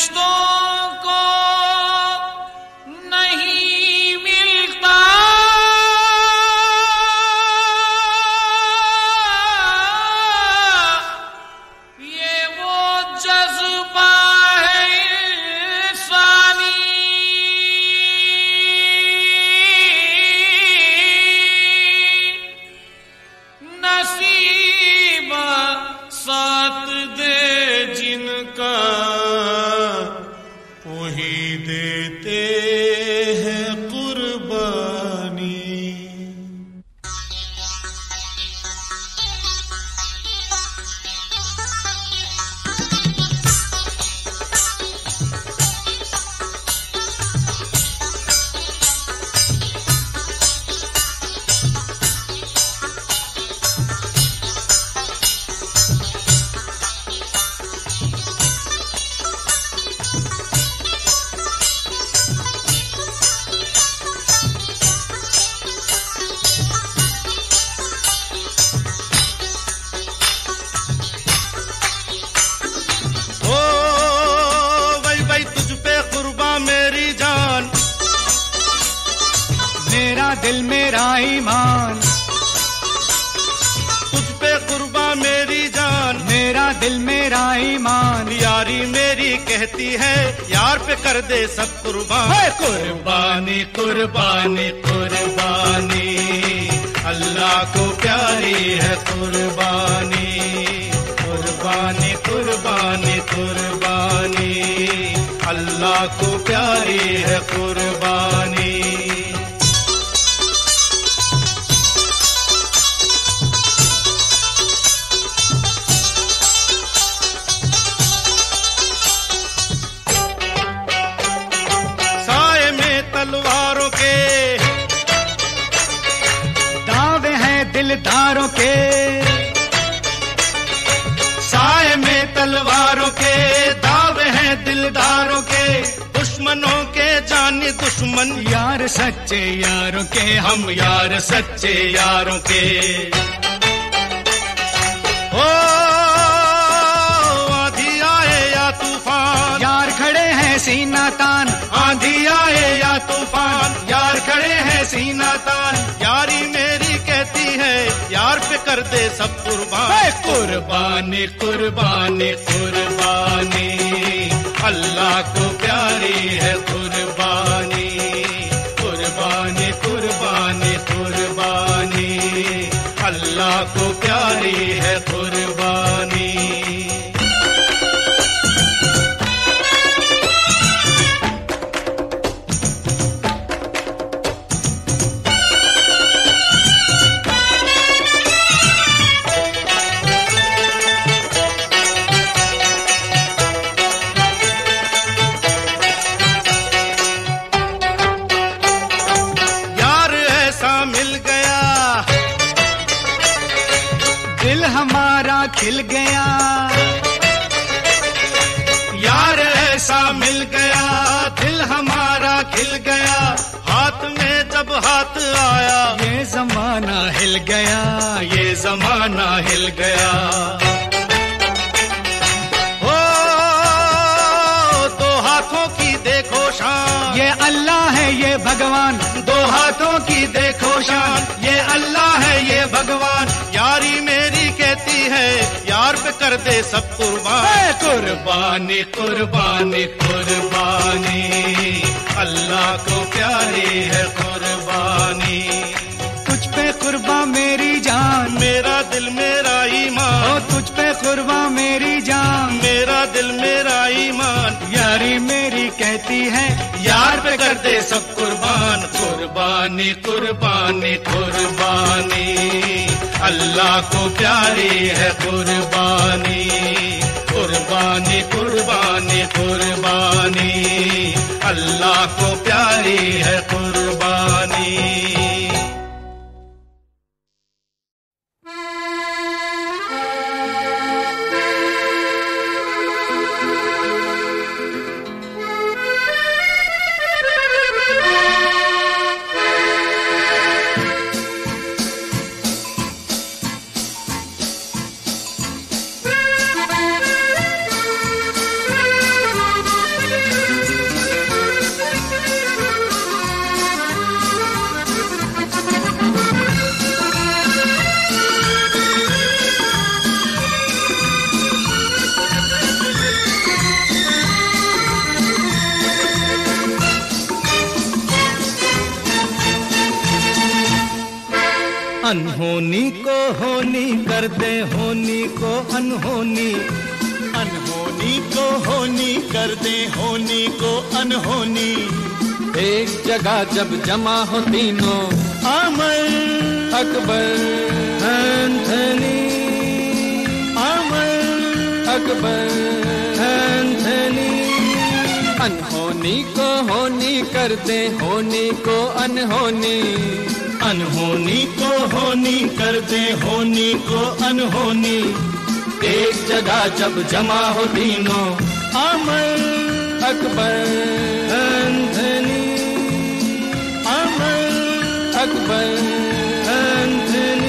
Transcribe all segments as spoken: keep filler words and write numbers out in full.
दिल मेरा ईमान, तुझ पे कुर्बा मेरी जान, मेरा दिल मेरा ईमान। यारी मेरी कहती है यार पे कर दे सब कुर्बान। कुर्बानी कुर्बानी कुर्बानी अल्लाह को प्यारी है कुर्बानी। कुर्बानी कुर्बानी कुर्बानी अल्लाह को प्यारी है कुर्बानी। तलवारों के दावे हैं दिलदारों के, साए में तलवारों के दावे हैं दिलदारों के। दुश्मनों के जाने दुश्मन यार सच्चे यारों के, हम यार सच्चे यारों के। ओ आंधी आए या तूफान यार खड़े हैं सीना तान। आंधी आए या तूफान यार खड़े हैं सीना तान। यारी मेरी कहती है यार पे कर दे सब कुर्बान। कुर्बानी कुर्बानी कुर्बानी अल्लाह को प्यारी है कुर्बानी। कुर्बानी कुर्बानी कुर्बानी अल्लाह को प्यारी है कुर्बानी। हमारा खिल गया यार ऐसा मिल गया, दिल हमारा खिल गया। हाथ में जब हाथ आया ये जमाना हिल गया, ये जमाना हिल गया। ओ दो हाथों की देखो शान, ये अल्लाह है ये भगवान। दो हाथों की देखो शान, ये अल्लाह है ये भगवान। यारी मेरी कहती है यार पे कर दे सब कुर्बान। कुर्बानी कुर्बानी कुर्बानी अल्लाह को प्यारी है कुर्बानी। तुझ पे कुर्बा मेरी जान, मेरा दिल मेरा ईमान। ओ तुझ पे कुर्बा मेरी जान, मेरा दिल मेरा ईमान। यारी मेरी कहती है यार पे कर दे सब कुर्बान। कुर्बानी कुर्बानी कुर्बानी अल्लाह को प्यारी है कुर्बानी। कुर्बानी कुर्बानी कुर्बानी अल्लाह को प्यारी है कुर्बानी। होनी को होनी कर दे, होनी को अनहोनी, अनहोनी को होनी कर दे, होनी को अनहोनी। एक जगह जब जमा हो तीनों, अमर अकबर एंथनी, अमर अकबर एंथनी। अनहोनी को होनी कर दे, होनी को अनहोनी, अनहोनी को होनी कर दे, होनी को अनहोनी। एक जगह जब जमा हो तीनों, अमर अकबर एंथनी, अमर अकबर एंथनी।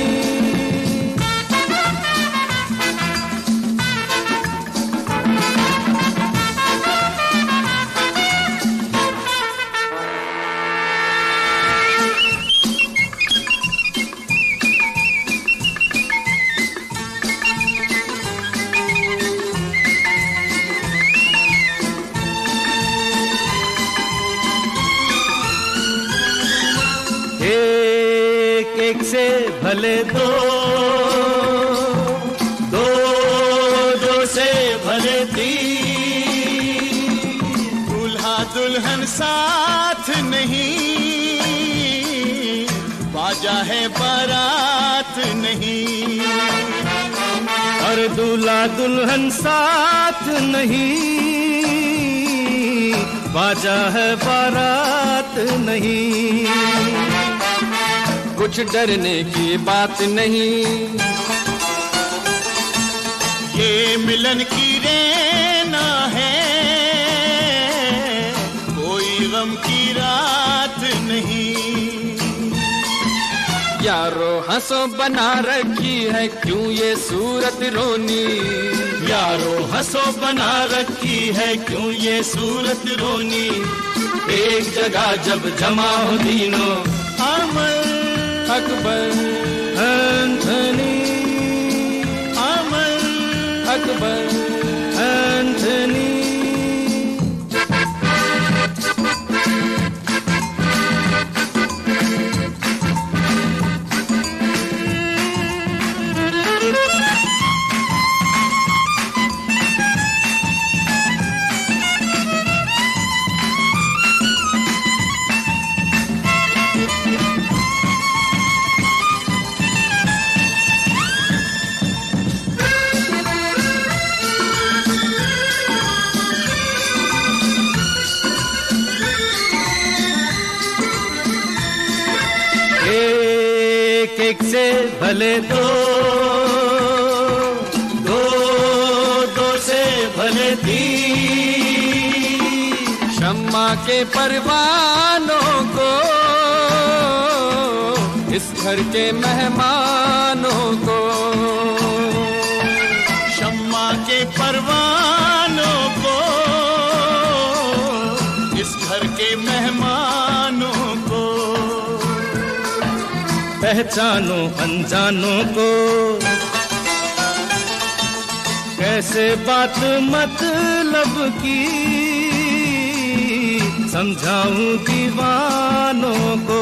एक एक से भले दो, दो दो से भले तीन। दूल्हा दुल्हन साथ नहीं, बाजा है बारात नहीं। और दूल्हा दुल्हन साथ नहीं, बाजा है बारात नहीं। कुछ डरने की बात नहीं, ये मिलन की रेना है, कोई गम की रात नहीं। यारो हंसो बना रखी है क्यों ये सूरत रोनी, यारो हंसो बना रखी है क्यों ये सूरत रोनी। एक जगह जब जमा हो तीनों, अमर अकबर एंथनी, अमर अकबर एंथनी। एक एक से भले दो, दो दो से भले तीन। शम्मा के परवानों को, इस घर के मेहमानों को, शम्मा के परवानों को, इस घर के मेहमानों को। पहचानो अनजानों को, कैसे बात मतलब की समझाऊं दीवानों को।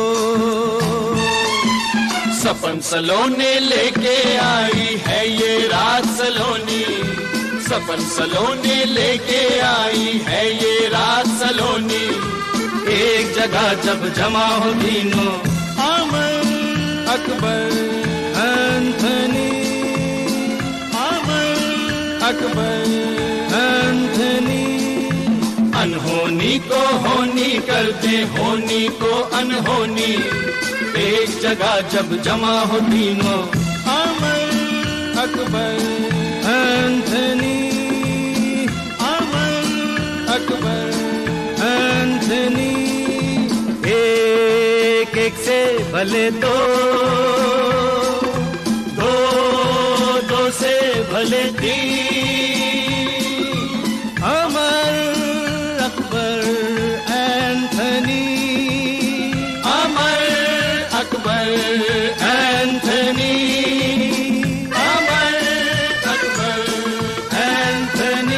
सपन सलोने लेके आई है ये रात सलोनी, सपन सलोने लेके आई है ये रात सलोनी। एक जगह जब जमा हो तीनों, अमर अकबर एंथनी, अमर अकबर एंथनी। अनहोनी को होनी कर दे, होनी को अनहोनी। एक जगह जब जमा हो तीनों, अमर अकबर एंथनी, अमर अकबर एंथनी। एक एक से भले दो, दो दो से भले तीन। अमर अकबर एंथनी, अमर अकबर एंथनी, अमर अकबर एंथनी।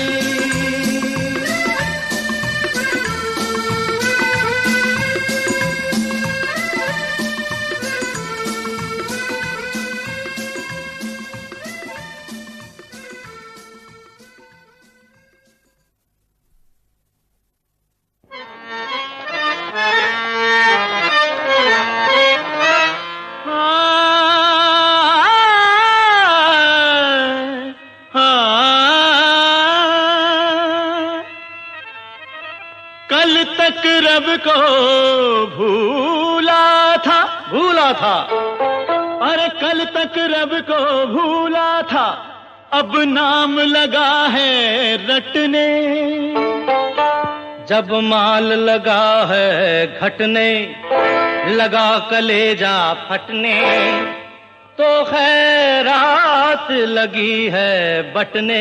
रब को भूला था, भूला था, अरे कल तक रब को भूला था, अब नाम लगा है रटने। जब माल लगा है घटने, लगा कलेजा फटने, तो खैरात लगी है बटने।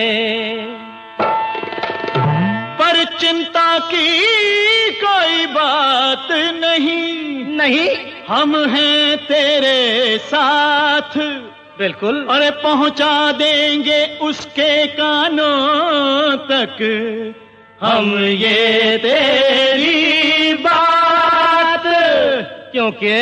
पर चिंता की कोई बात नहीं, नहीं, हम हैं तेरे साथ, बिल्कुल, अरे पहुंचा देंगे उसके कानों तक हम ये तेरी बात। क्योंकि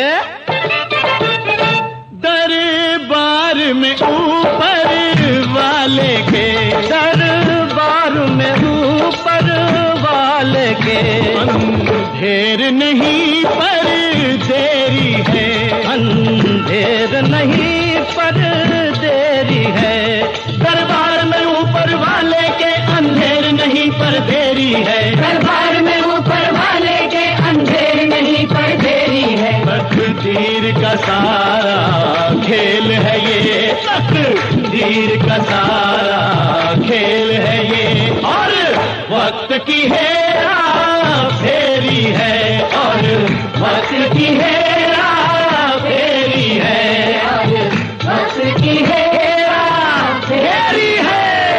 दरबार में ऊपर वाले के, दरबार में ऊपर वाले के अंधेर नहीं पर देरी है, अंधेर नहीं पर देरी है। दरबार में ऊपर वाले के अंधेर नहीं पर देरी है, दरबार में ऊपर वाले के अंधेर नहीं पर देरी है। तकदीर का सारा खेल है ये, तकदीर का सारा खेल है ये, और वक्त की हेरा फेरी है, और वक्त की हेरा फेरी है, और वक्त की हेरा फेरी है।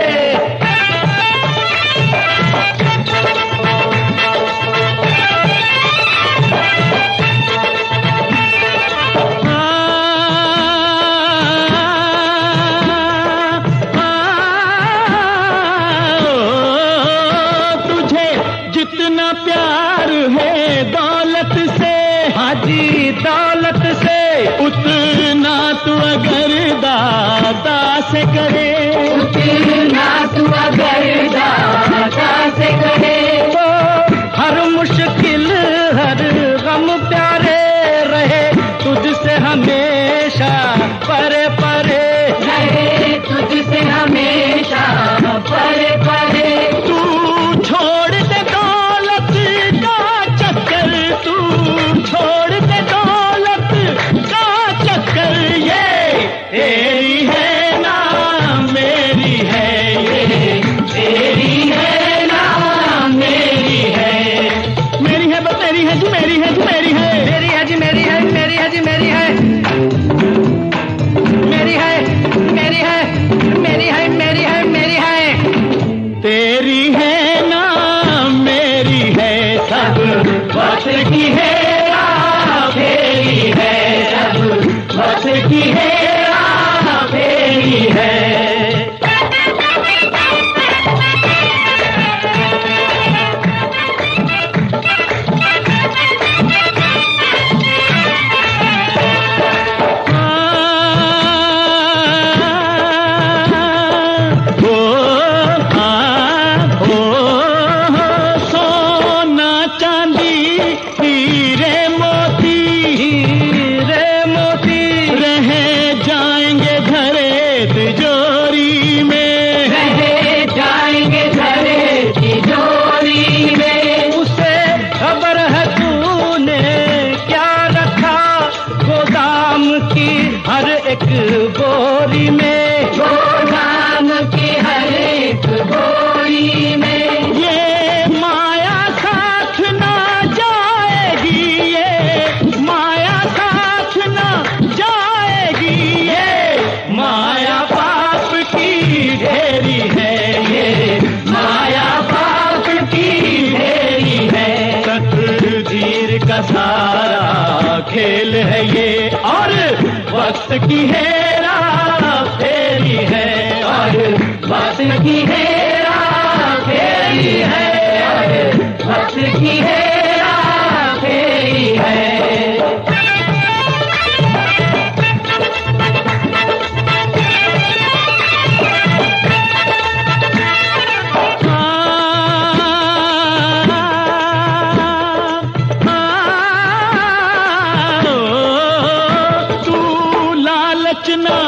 हाजी दौलत से, उतना तू अगर दाता से करे, उतना तू अगर दाता से करे, तो हर मुश्किल हर गम प्यारे रहे तुझसे हमेशा परे परे रहे तुझसे हमेशा परे परे। तू छोड़ दे दौलत का चक्कर, तू छोड़ दे दौलत का चक्कर, ये तेरी है ना मेरी है, ये तेरी है ना मेरी है, मेरी है बस मेरी है जी, मेरी है जी, मेरी है, मेरी है जी, मेरी है, मेरी है जी, मेरी है, मेरी है, मेरी है, मेरी है, मेरी है, मेरी है, तेरी है ना मेरी है, सब वक्त की हेरा फेरी है, सब वक्त की हेरा फेरी है। एक बोरी में, गोदाम की हर एक बोरी में, ये माया साथ ना जाएगी, ये माया साथ ना जाएगी, ये माया पाप की ढेरी है, ये माया पाप की ढेरी है। तकदीर का सारा खेल है ये, और वक्त की हेरा फेरी है, और वक्त की हेरा फेरी है, और वक्त की हेरा फेरी है। तू लालच ना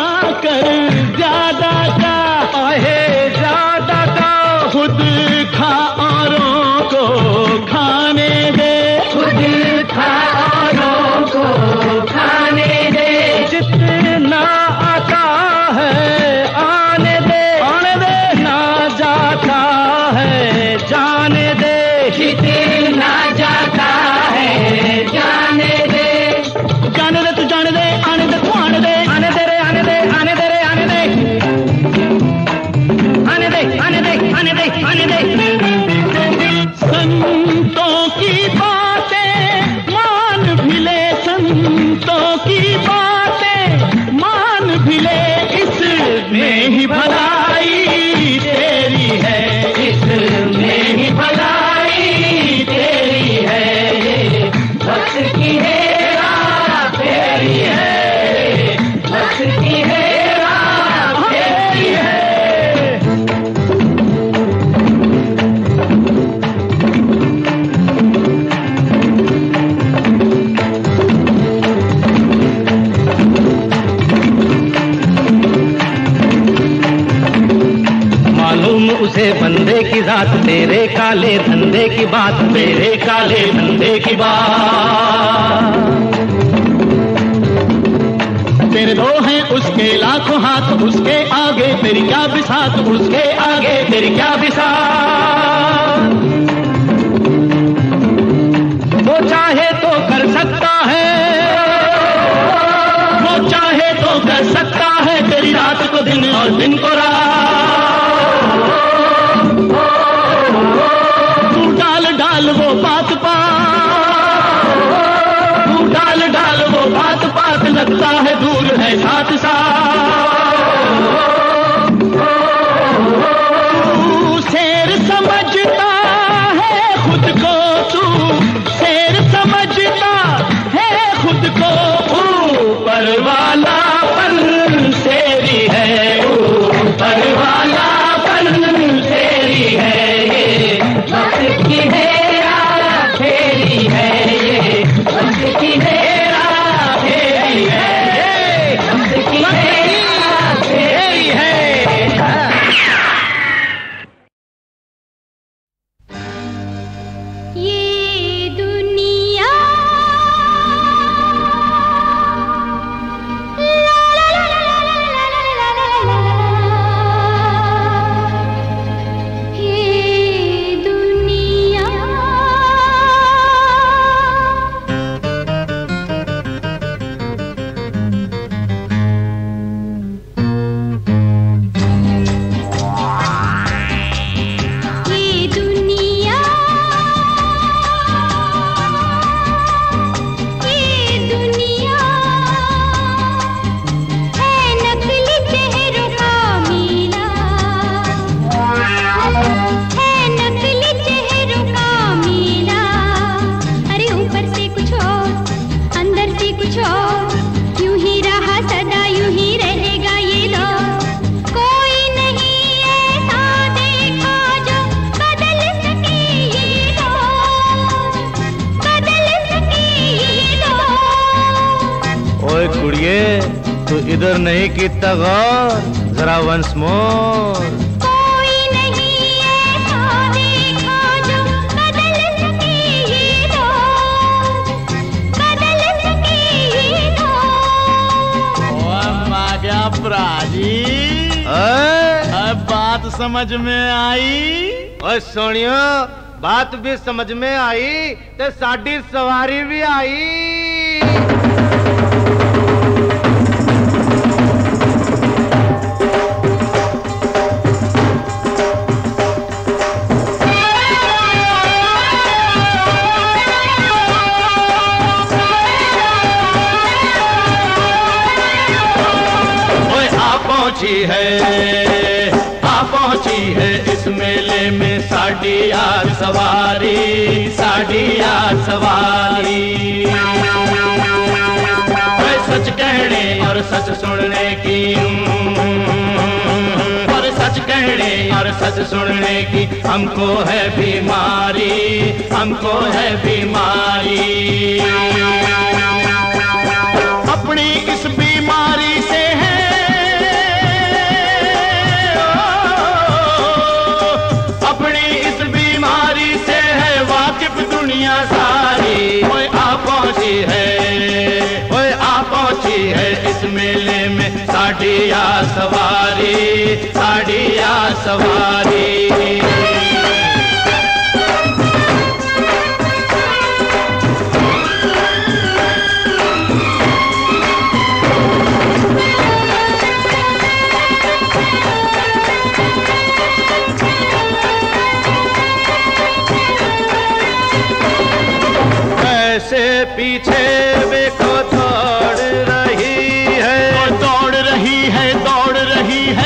इसमें ही भलाई तेरी है, इसमें ही भलाई तेरी है, वक्त की हेरा फेरी है, वक्त की हेरा फेरी है। उसे बंदे की जात, तेरे काले धंधे की बात, तेरे काले धंधे की बात। तेरे दो हैं उसके लाखों हाथ, उसके आगे तेरी क्या बिसात, उसके आगे तेरी क्या बिसात। वो चाहे तो कर सकता है, वो चाहे तो कर सकता है, तेरी रात को दिन और दिन को रात। डाल वो बात पात, तू डाल डाल वो बात पात, लगता है दूर है साथ साथ। तू शेर समझता है खुद को, तू शेर समझता है खुद को, ऊपर वाला पन शेरी है, ऊपर वाला पन शेरी है। ये वक्त की है फेरी है, ये वक्त की हेरा फेरी है, वक्त की हेरा फेरी है। ये दुनिया इधर नहीं कितना गौर, जरा वंस मोर। कोई नहीं ऐसा देखा जो बदल सके ये दौर, बदल सके ये दौर। ओ मागा प्राजी, अब बात समझ में आई? ओए सोनियो, बात भी समझ में आई ते साडी सवारी भी आई। पहुंची है, आ पहुंची है इस मेले में साड़ी यार सवारी, साड़ी यार सवारी। सच कहने और सच सुनने की, और सच कहने और सच सुनने की हमको है बीमारी, हमको है बीमारी। अपनी इस बीमारी से है दुनिया सारी। ओए आ पहुंची है, ओए आ पहुंची है इस मेले में साड़ी यार सवारी, साड़ी यार सवारी। पीछे देखो दौड़ रही है, दौड़ रही है, दौड़ रही है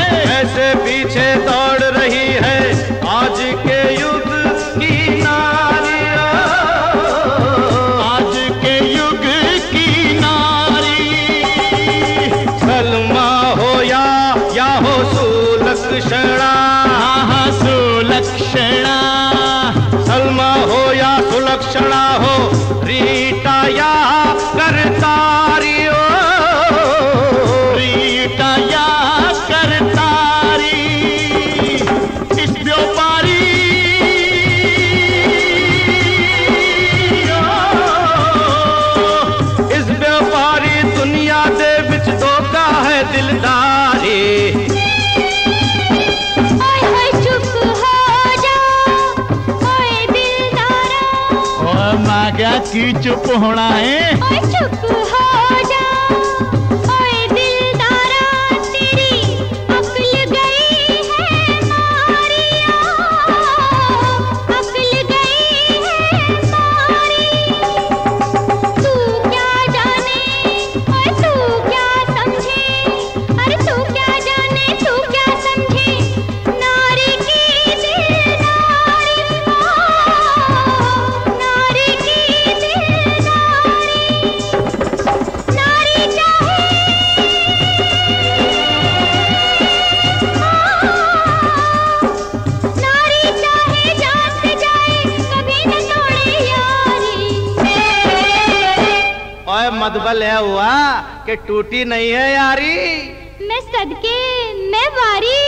हो सुलक्षणा, हाँ हाँ सुलक्षणा, सलमा हो या सुलक्षणा हो, रीटा या करतारी हो, रीटा या करतारी, इस व्यापारी इस व्यापारी दुनिया दे विच धोखा है दिलदारी। ओए ओए चुप हो जा ओए दिलदारा, और माँ क्या की चुप होना है? ओए चुप हो जा ओए दिलदारा, तेरी अक्ल गई है मारिया, अक्ल गई है मारी। तू क्या जाने ओए तू क्या समझे, अरे तू क्या जाने तू क्या समझे, नारी की दिलदारी, नारी की दिलदारी, नारी चाहे नारी चाहे जान से जाए, कभी न तोड़े यारी। ओए मदबल है हुआ कि टूटी नहीं है यारी। मैं सदके मैं वारी,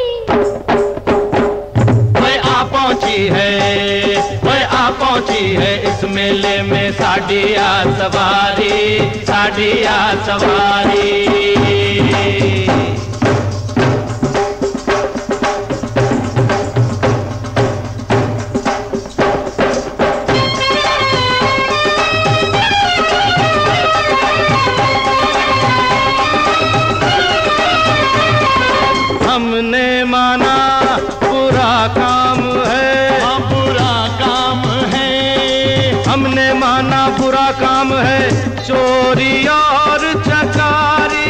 ओए आ पहुंची है, ओए आ पहुंची है इस मेले में साड़ी आ सवारी, साड़ी आ सवारी। हमने माना बुरा काम है, हाँ बुरा काम है, हमने माना बुरा काम है, चोरी और चकारी,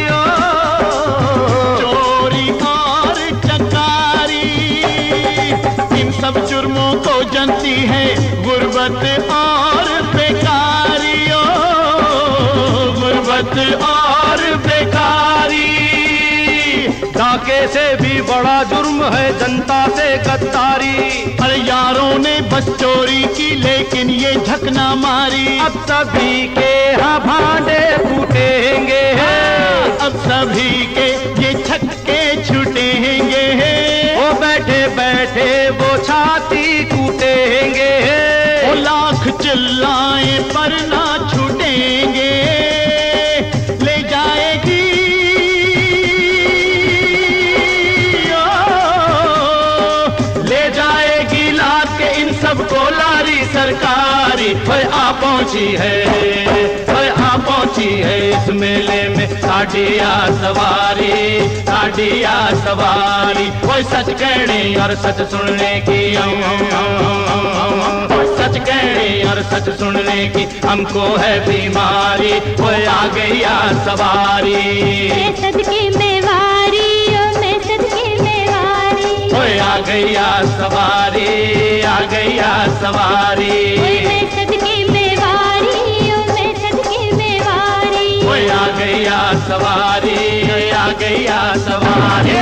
चोरी और चकारी, इन सब जुर्मों को जनती है गुर्बत और बेकारी, ओ गुर्बत और बेकारी। डाके से भी बड़ा जुर्म है जनता से गद्दारी, अरे यारों ने बस चोरी की लेकिन ये झकना मारी। अब सभी के यहाँ भांडे फूटेंगे, अब सभी के ये छक्के छूटेंगे, वो बैठे बैठे वो छाती कूटेंगे, वो लाख चिल्लाए पर ना छूटेंगे। ले जाएगी ओ, ले जाएगी लाद के इन सबको लारी सरकारी। ओए आ पहुंची है, ओए आ पहुंची है इस मेले में साड़ी आ सवारी, साड़ी आ सवारी। ओए सच कहने और सच सुनने की, सच कहने और सच सुनने की हमको है बीमारी। ओए आ गई आ सवारी, मैं सदके में वारी, ओ मैं सदके में वारी, ओए आ गई आ सवारी, आ गई आ सवारी, ओए मैं सदके में वारी, ओ मैं सदके में वारी। ओए आ गई आ सवारी, ओए आ गई आ सवारी।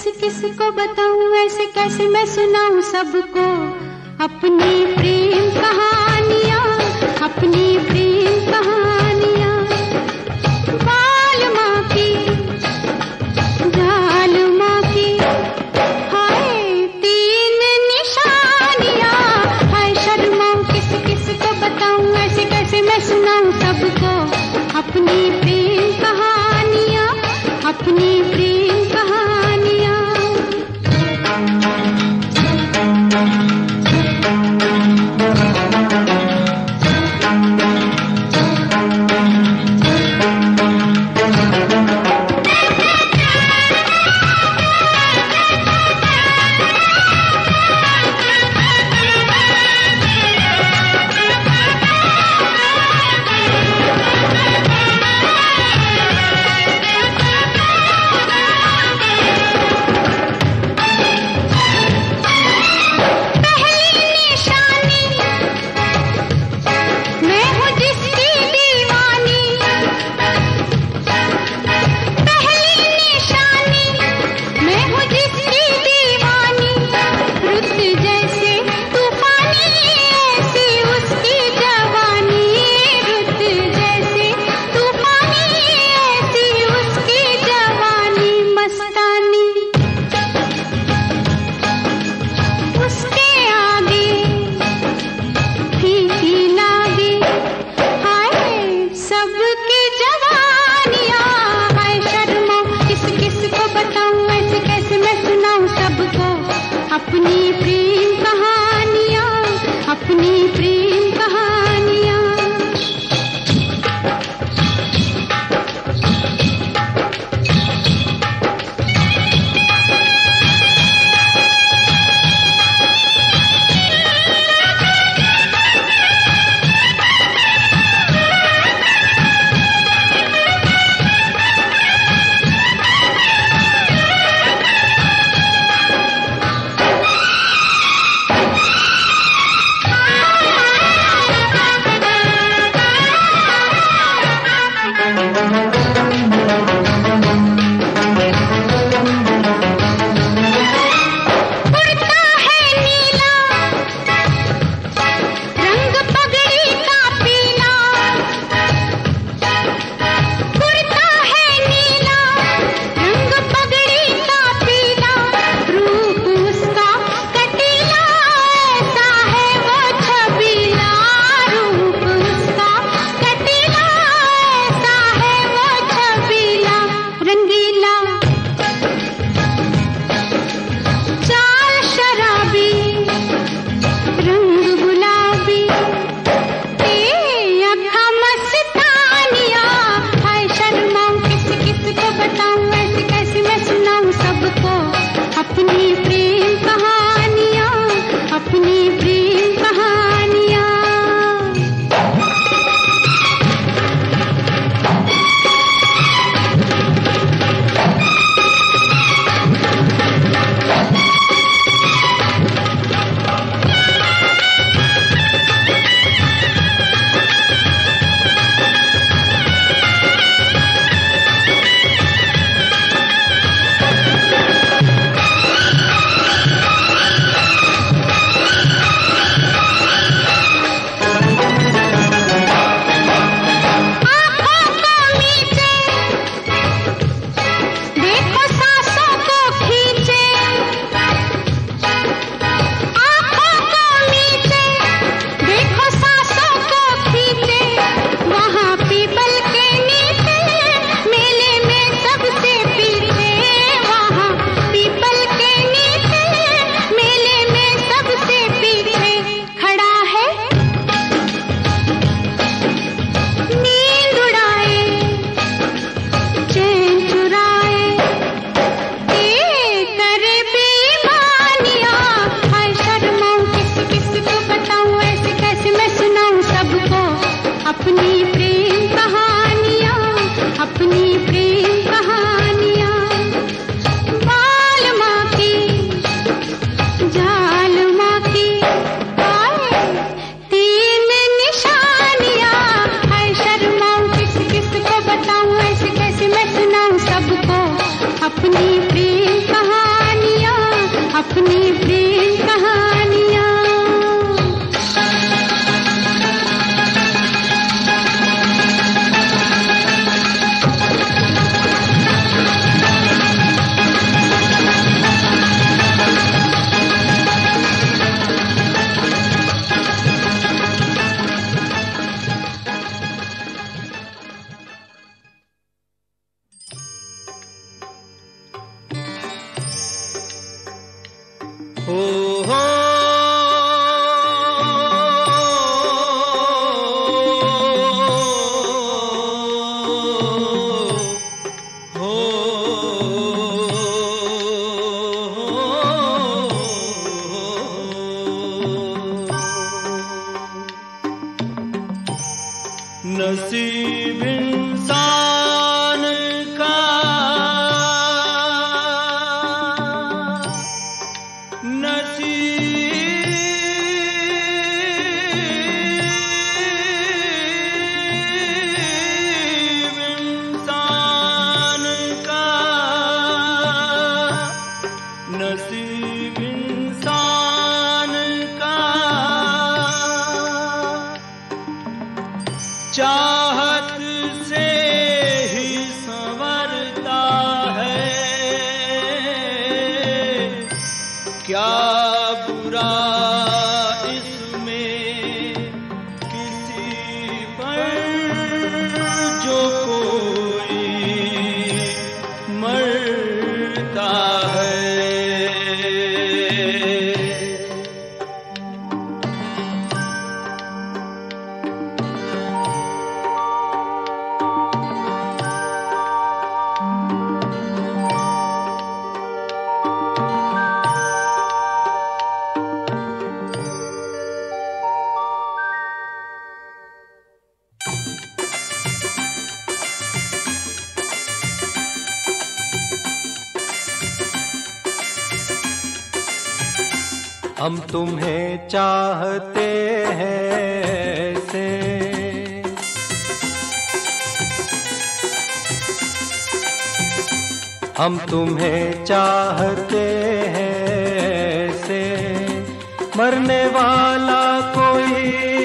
किस को बताऊं, ऐसे कैसे मैं सुनाऊं सबको अपनी प्रेम कहानियां, अपनी प्रेम कहानियां। बाल माँ की जाल माँ की, हाय तीन निशानियां, हाय शर्माऊं किस किस को बताऊं, ऐसे कैसे मैं सुनाऊं सबको अपनी प्रेम कहानियां, अपनी प्रेम कहानियां। अपनी प्रेम कहानियां, अपनी प्रेम कहानियां। अपनी प्रेम कहानी। अपनी प्रेम कहानियाँ। नसीब इंसान का नसीब इंसान का नसीब इंसान का चाहत से ही संवरता है। क्या बुरा इसमें किसी पर जो कोई मरता है। हम तुम्हें चाहते हैं ऐसे, हम तुम्हें चाहते हैं ऐसे, मरने वाला कोई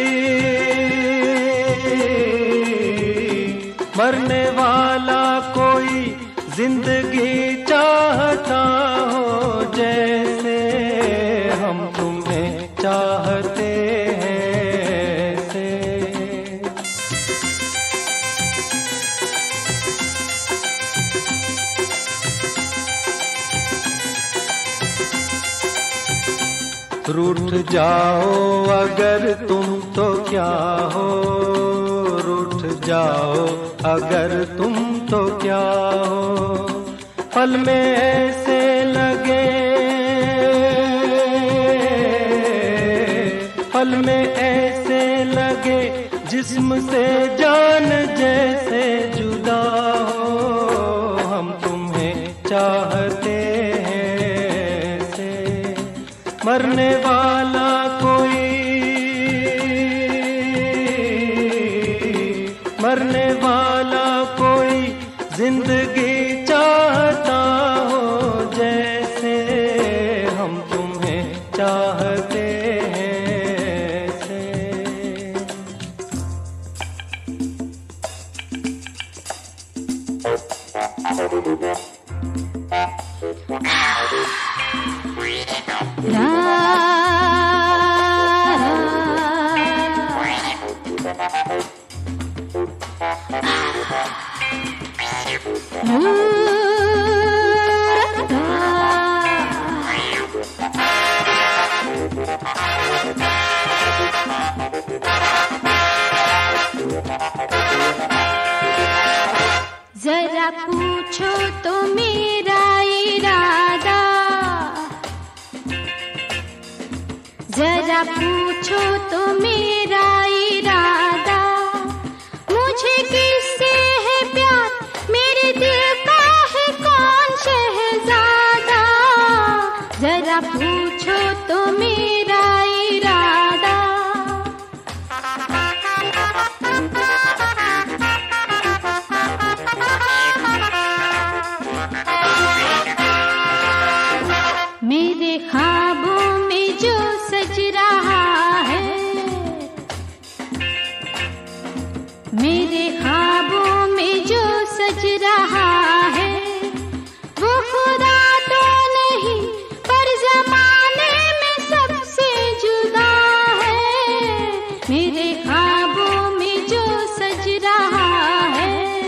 मरने वाला कोई जिंदगी चाहता हो जैसे। हम तुम्हें चाहते हैं ऐसे। रूठ जाओ अगर तुम तो क्या हो, रूठ जाओ अगर तुम तो क्या हो। पल में ऐसे लगे पल में ऐसे लगे जिस्म से जान जैसे जुदा हो। हम तुम्हें चाहते हैं ऐसे, मरने वाला कोई मरने वाला कोई जिंदगी चाहता हो जैसे। हम तुम्हें चाहते हैं ऐसे। रा जरा पूछो तो मेरा इरादा, जरा पूछो तो मेरा इरादा। मुझे किससे है प्यार, मेरे दिल का है कौन शहजादा। जरा पूछो तो मेरा इरादा। मेरे रहा है। वो खुदा तो नहीं पर जमाने में सबसे जुदा है, मेरे ख्वाबों में जो सज रहा है।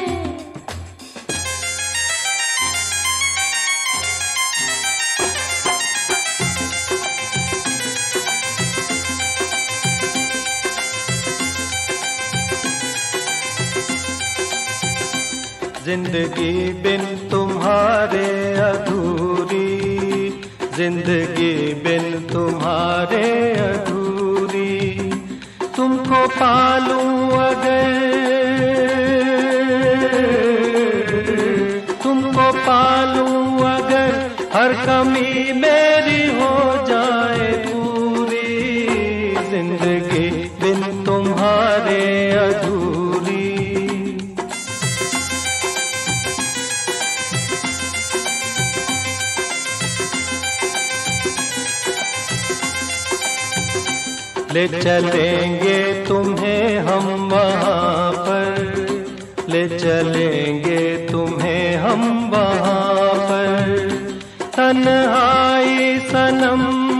जिंदगी बिन तुम्हारे अधूरी, जिंदगी बिन तुम्हारे अधूरी। तुमको पालूं अगर, तुमको पालूं अगर हर कमी मेरी हो जाए पूरी। जिंदगी बिन तुम्हारे अधूरी। ले चलेंगे तुम्हें हम वहाँ पर, ले चलेंगे तुम्हें हम वहाँ पर। तन्हाई सनम,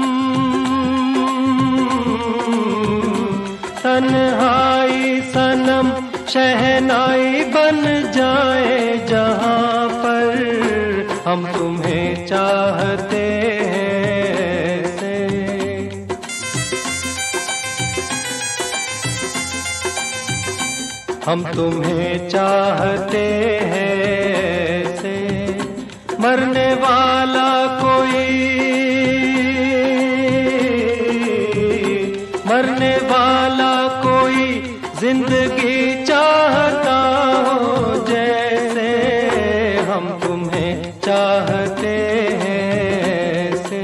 तन्हाई सनम शहनाई बन जाए जहाँ पर। हम तुम्हें चाहते हैं ऐसे, हम तुम्हें चाहते हैं ऐसे। मरने वाला कोई, मरने वाला कोई जिंदगी चाहता हो जैसे। हम तुम्हें चाहते हैं ऐसे।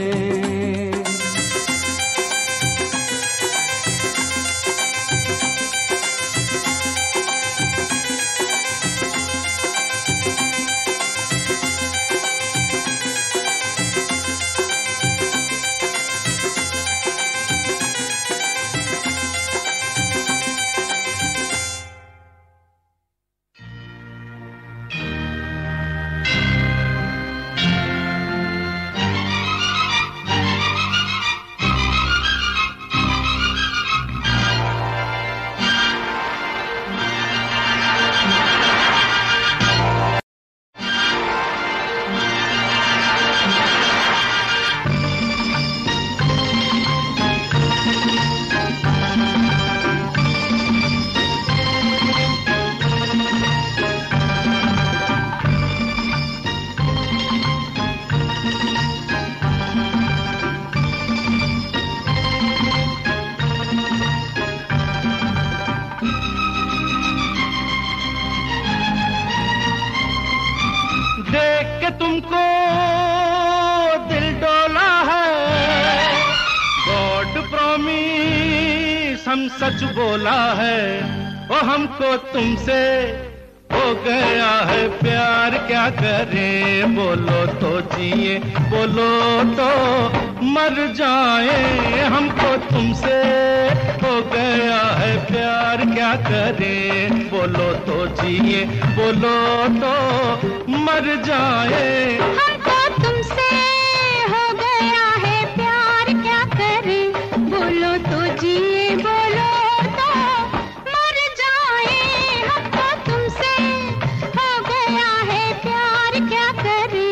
तुमको दिल डोला है, गॉड प्रॉमिस हम सच बोला है। वो हमको तुमसे हो गया है प्यार, क्या करें बोलो तो जिए, बोलो तो मर जाए। हमको तुमसे हो गया है प्यार, क्या करें बोलो तो जिए, बोलो तो मर जाए। हमको तुमसे हो गया है प्यार, क्या करें बोलो तो जिए, बोलो तो मर जाए। हमको तुमसे हो गया है प्यार, क्या करें।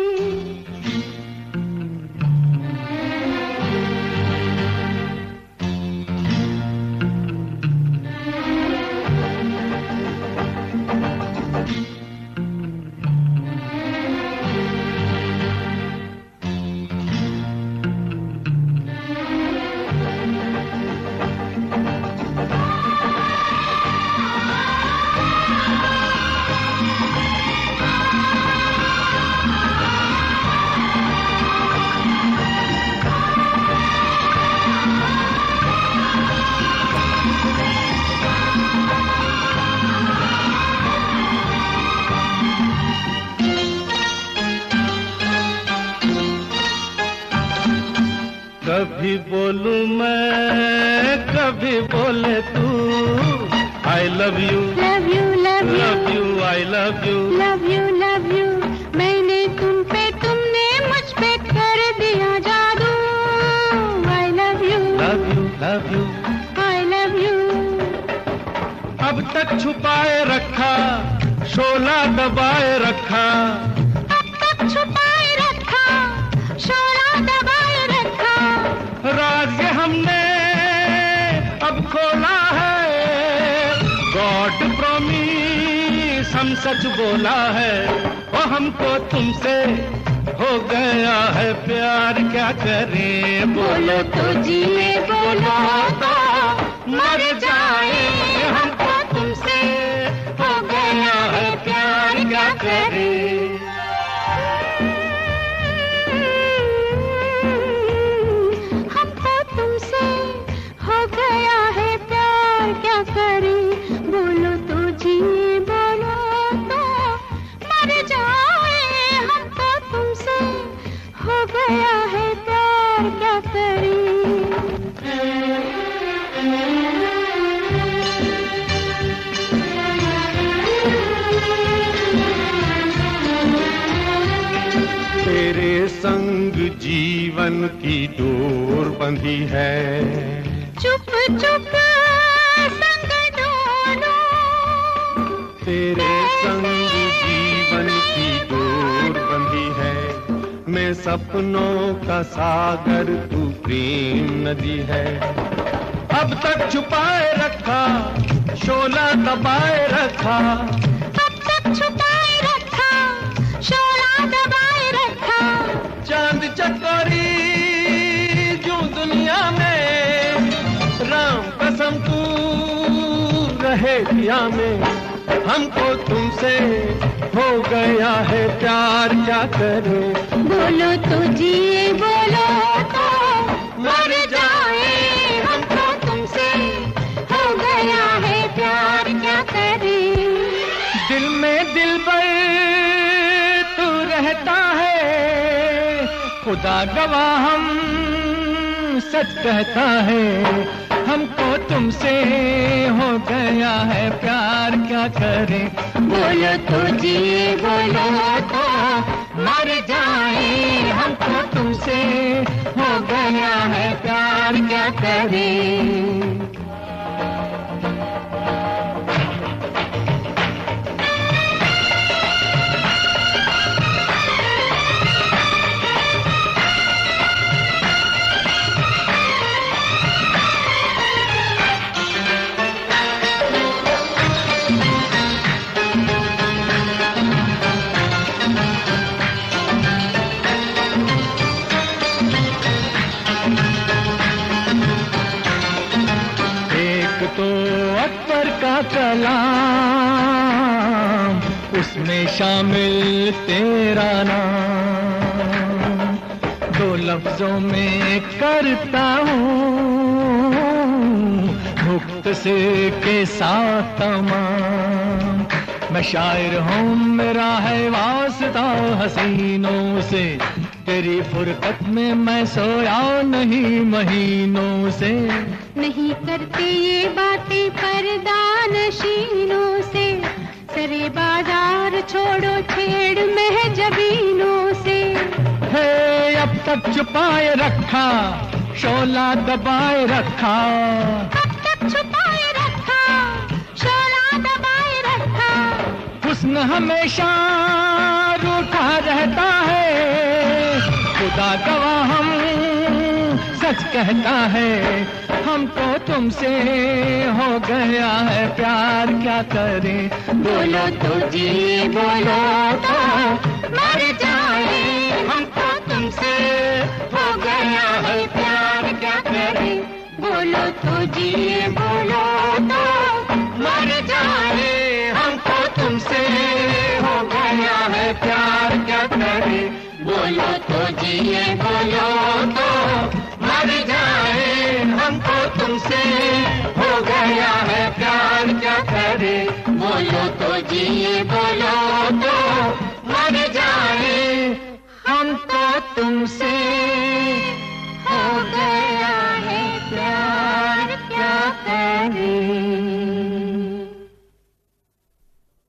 कभी बोलूं मैं, कभी बोले तू, I love you, love you love love you love you I love you love you love you मैंने तुम पे तुमने मुझ पे कर दिया जादू I love you love you love you I love you अब तक छुपाए रखा शोला दबाए रखा अब तक छुपाए रखा शोला दबाए रखा राज ये हमने अब खोला है गॉड प्रॉमिस हम सच बोला है ओ हमको तुमसे हो गया है प्यार क्या करें बोलो तो जिए बोलो तो मर जाए हमको तुमसे हो गया है प्यार क्या करें हमको तुमसे हो गया है प्यार क्या करें बोलो तो जिए बोलो तो मर जाए हमको तुमसे हो गया है प्यार क्या करें तेरे संग जीवन की डोर बंधी है चुप चुप संग डोलो तेरे संग जीवन की डोर बंधी है मैं सपनों का सागर तू प्रेम नदी है अब तक छुपाए रखा शोला दबाए रखा अब तक छुपाए रखा शोला दबाए रखा चांद चकोरी जो दुनिया में राम कसम तू रहे दिया में हमको तुमसे हो गया है प्यार क्या करें बोलो तो जिए बोलो तो मर जाए हमको तुमसे हो गया है प्यार क्या करें दिल में दिल पर तू रहता है खुदा गवाह हम सच कहता है हमको तुमसे हो गया है प्यार क्या करें बोलो तो जिए बोलो तो मर जाए हमको तुमसे हो गया है प्यार क्या करें तो अकबर का कलाम उसमें शामिल तेरा नाम दो लफ्जों में करता हूँ मुक्त से के साथ तमाम मैं शायर हूँ मेरा है वास्ता हसीनों से तेरी फुरकत में मैं सोया नहीं महीनों से नहीं करते ये बातें पर्दा नशीनों से सरे बाजार छोड़ो छेड़ महजबीनों से है अब तक छुपाए रखा शोला दबाए रखा अब तक छुपाए रखा शोला दबाए रखा हुस्न हमेशा रूठा रहता है खुदा गवाह हम सच कहता है हमको तुमसे हो गया है प्यार क्या करें बोलो तो जिए बोलो तो मर जाए हमको तुमसे हो गया है प्यार क्या करें बोलो तो जिए बोलो तो मर जाए हमको तुमसे हो गया है प्यार क्या करें बोलो तो जिए बोलो तो मर जाए हमको तुमसे हो गया है प्यार क्या करे बोलो तो जिए बोलो तो मर जाए हमको तुमसे हो गया है प्यार क्या करे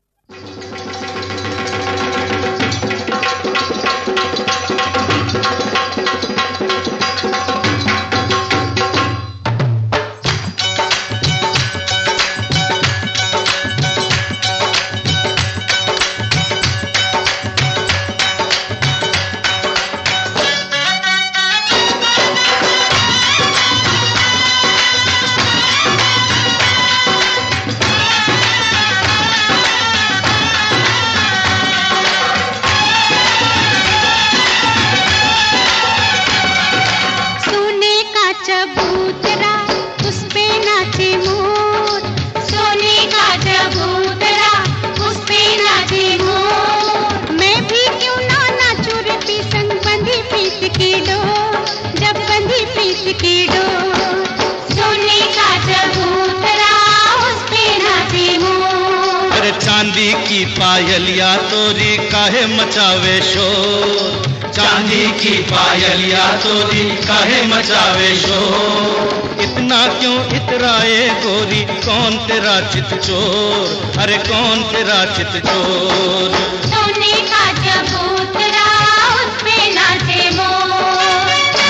की पायलिया तोरी काहे मचावे शोर, चांदी की पायलिया तोरी काहे मचावे शोर। इतना क्यों इतराए गोरी, कौन तेरा चित चोर, अरे कौन तेरा चित चोर। सोने का चबूतरा उस पे नाचे मोर,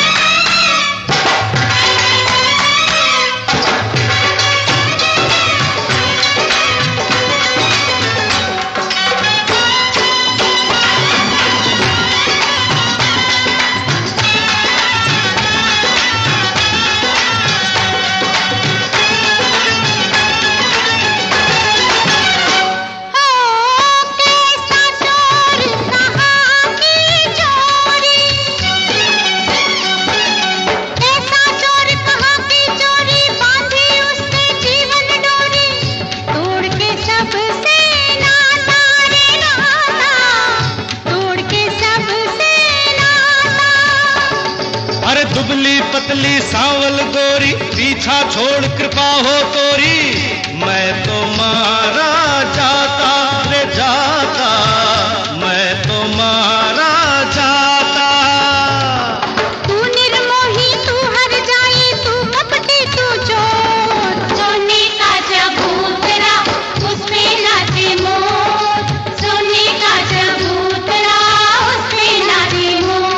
दुबली पतली सांवल गोरी पीछा छोड़ कृपा हो तोरी, मैं तो मारा जाता रे जाता, मैं तो मारा जाता। तू निर्मोही तू हर जाई, तू कपटी तू चोर, सोने का चबूतरा उस पे नाचे मोर, सोने का चबूतरा उस पे नाचे मोर।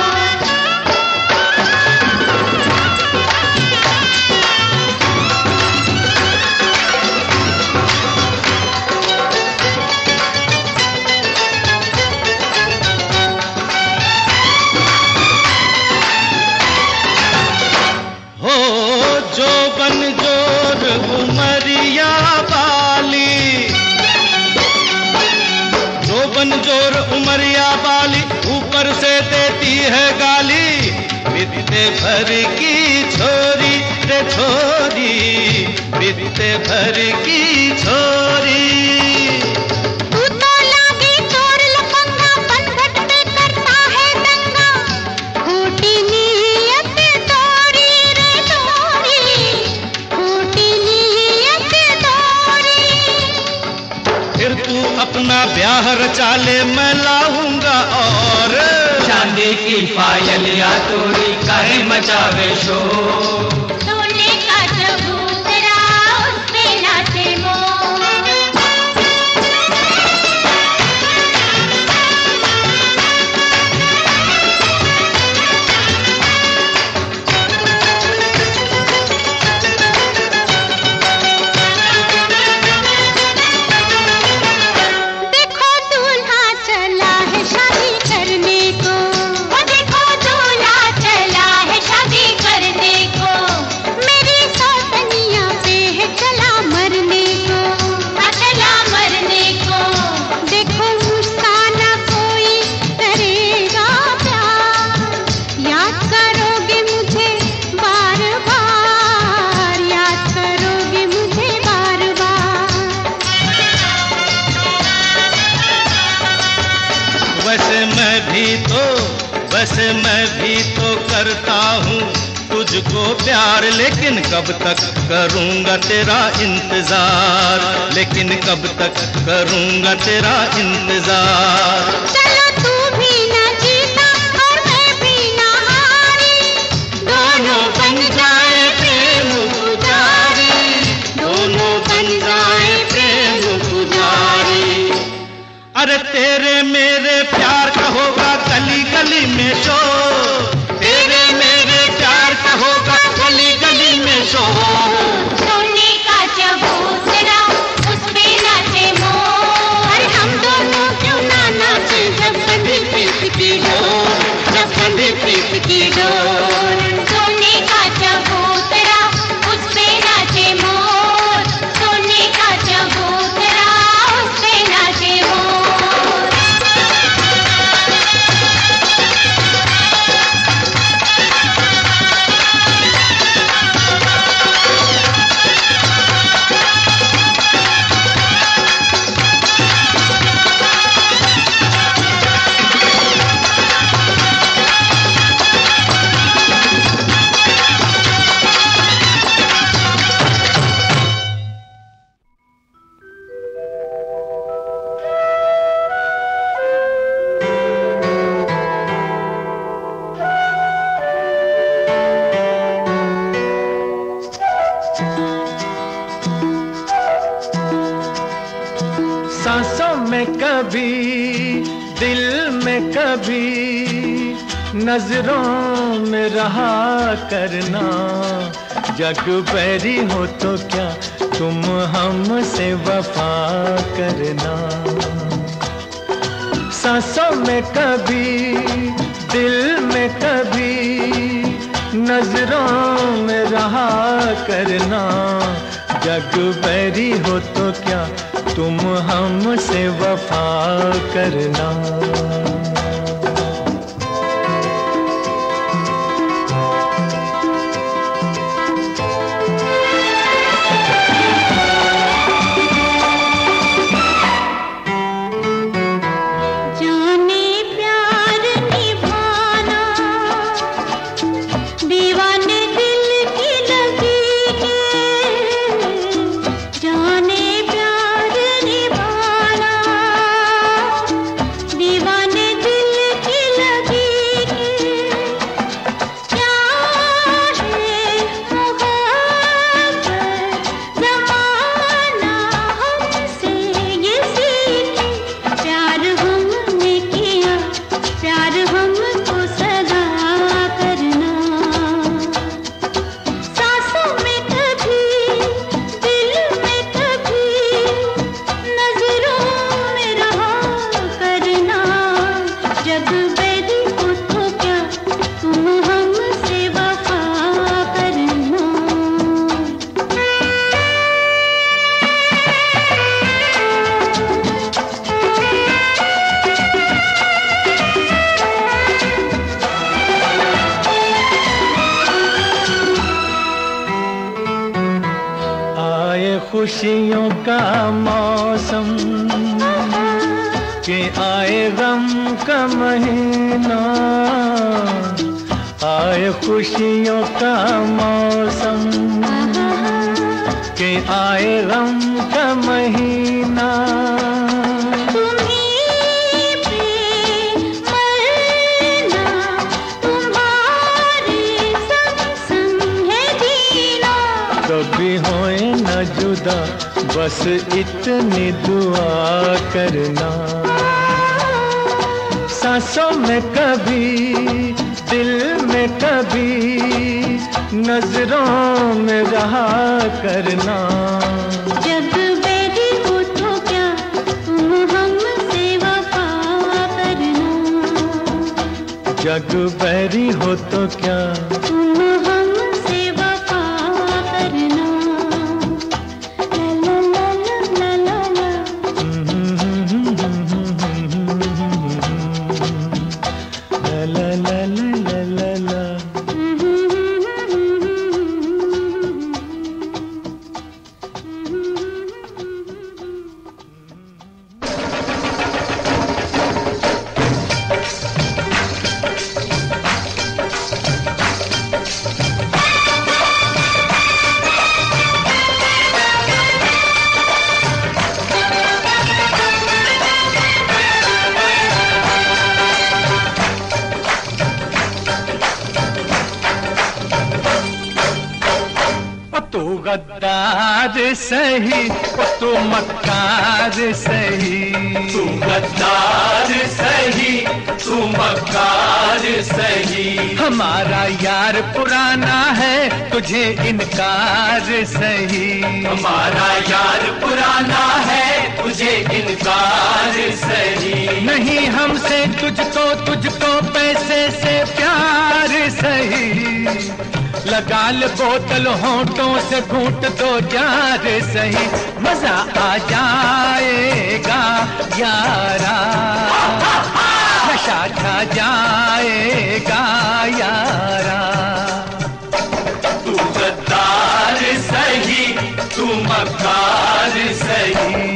जोर उमरिया बाली ऊपर से देती है गाली, बित्ते भर की छोरी रे छोरी, बित्ते भर की छोरी। तू तो लागी चोर लफंगा, पनघट पे करता है दंगा, खोटी नीयत तोरी रे तोरी, खोटी नीयत तोरी। फिर तू अपना ब्याह रचा ले, मैं लाऊंगा और चांदी की पायलिया तोरी काहे मचावे शोर, सोने का चबूतरा उस पे नाचे मोर। देखो दूल्हा चला है शादी करने को, वो देखो दूल्हा चला है शादी करने को, मेरी सौतनिया पे है चला मरने को, चला मरने को। देखो मुझसा ना कोई करेगा प्यार, याद करोगे मुझे बार बार, याद करोगे मुझे बार बार। वैसे मैं भी तो वैसे मैं भी तो करता हूँ तुझको प्यार, लेकिन कब तक करूँगा तेरा इंतजार, लेकिन कब तक करूँगा तेरा इंतजार। चलो तू भी ना जीता और मैं भी ना हारी, दोनों बन जाए प्रेम पुजारी, दोनों बन जाए प्रेम पुजारी। अरे तेरे मेरे प्यार का होगा गली गली में शोर, तेरे मेरे प्यार का होगा गली गली में शोर। सोने का चबूतरा उस पे नाचे मोर, अरे हम दोनों क्यों ना नाचे, जब बंधी प्रीत की डोर, जब बंधी प्रीत की डोर। सोने का चबूतरा उस पे नाचे मोर, सोने का चबूतरा उस पे नाचे मोर। दिल में कभी नजरों में रहा करना, जग बैरी हो तो क्या तुम हमसे वफा करना। सांसों में कभी दिल में कभी नजरों में रहा करना, जग बैरी हो तो क्या तुम हमसे वफा करना। खुशियों का मौसम के आए गम का महीना, आए खुशियों का मौसम के आए गम का महीना। कभी होए न जुदा बस इतनी दुआ करना। सांसों में कभी दिल में कभी नजरों में रहा करना। जग बैरी हो तो क्या तुम हमसे वफा करना। जग बैरी हो तो क्या तुम हमसे वफा करना। गद्दार सही तू मक्कार सही, तू गद्दार सही तू मक्कार सही। हमारा यार पुराना है तुझे इनकार सही। हमारा यार पुराना है तुझे इनकार सही। नहीं हमसे तुझको तुझको पैसे से प्यार सही। लगा ले बोतल होंठों से घूंट दो जार सही। मजा आ जाएगा यारा, नशा छा जाएगा यारा। तू गद्दार सही तू मक्कार सही।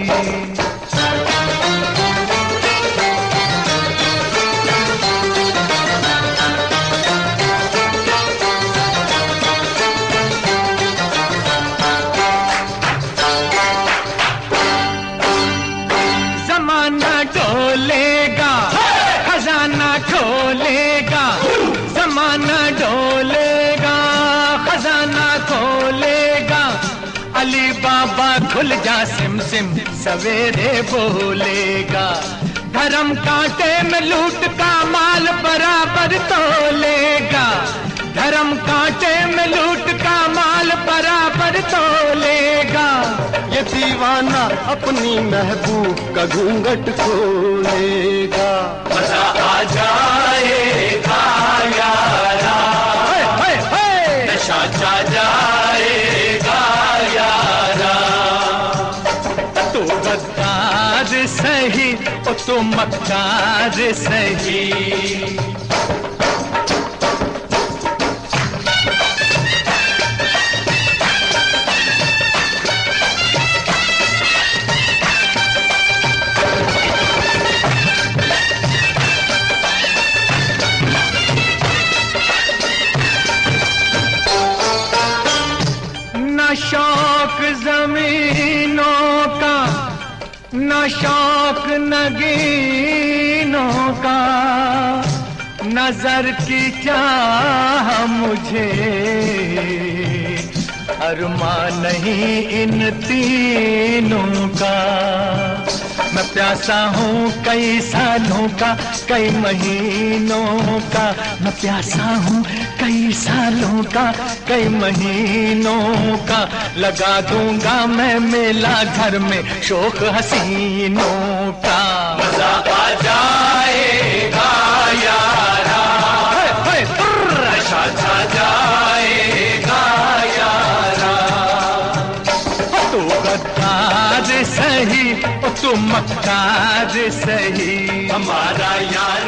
डोलेगा खजाना खोलेगा, जमाना डोलेगा खजाना खोलेगा। अली बाबा खुल जा सिम सिम सवेरे बोलेगा। धर्म कांटे में लूट का माल बराबर तोलेगा, धर्म कांटे में लूट का माल बराबर तोलेगा। ये दीवाना अपनी महबूब का घूंघट खोलेगा। मजा आ जाएगा यारा, नशा छा जाएगा यारा। तो गद्दार सही और तो मक्कार सही, न शौक जमीनों का, न शौक नगीनों का, नजर की चाह मुझे, अरमान नहीं इन तीनों का। मैं प्यासा हूँ कई सालों का, कई महीनों का, मैं प्यासा हूँ कई सालों का, कई महीनों का। लगा दूंगा मैं मेला घर में शौक हसीनों का। मजा आ जाएगा यारा, नशा छा जाएगा यारा। तू गद्दार सही और तू मक्कार सही, हमारा यार